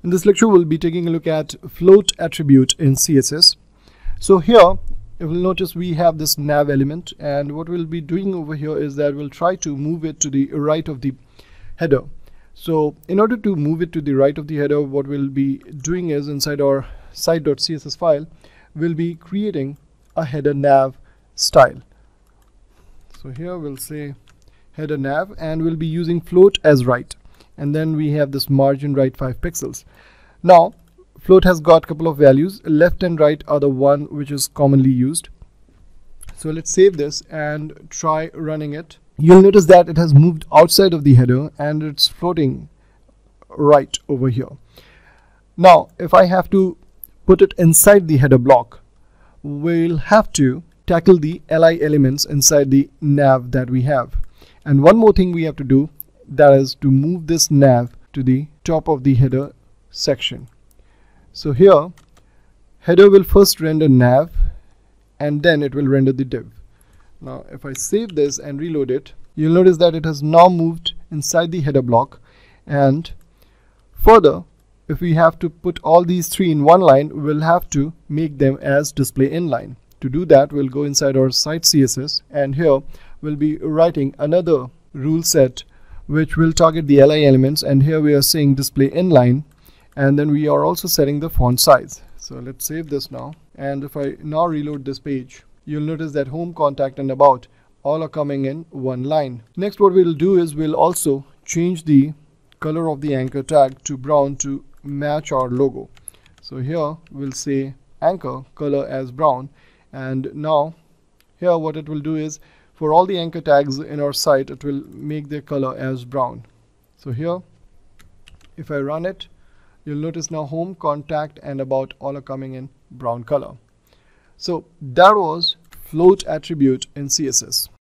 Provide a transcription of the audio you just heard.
In this lecture, we'll be taking a look at float attribute in CSS. So here, you will notice we have this nav element, and what we'll be doing over here is that we'll try to move it to the right of the header. So in order to move it to the right of the header, what we'll be doing is inside our site.css file, we'll be creating a header nav style. So here we'll say header nav, and we'll be using float as right. And then we have this margin right 5 pixels. Now float has got a couple of values. Left and right are the one which is commonly used. So let's save this and try running it. You'll notice that it has moved outside of the header and it's floating right over here. Now if I have to put it inside the header block, we'll have to tackle the li elements inside the nav that we have. And one more thing we have to do, that is to move this nav to the top of the header section. So here header will first render nav and then it will render the div. Now if I save this and reload it, you'll notice that it has now moved inside the header block. And further, if we have to put all these three in one line, we'll have to make them as display inline. To do that, we'll go inside our site CSS, and here we'll be writing another rule set which will target the li elements, and here we are saying display inline, and then we are also setting the font size. So let's save this now, and if I now reload this page, you'll notice that home, contact and about all are coming in one line. Next, what we'll do is we'll also change the color of the anchor tag to brown to match our logo. So here we'll say anchor color as brown, and now here what it will do is for all the anchor tags in our site, it will make their color as brown. So here if I run it, you'll notice now home, contact and about all are coming in brown color. So that was float attribute in CSS.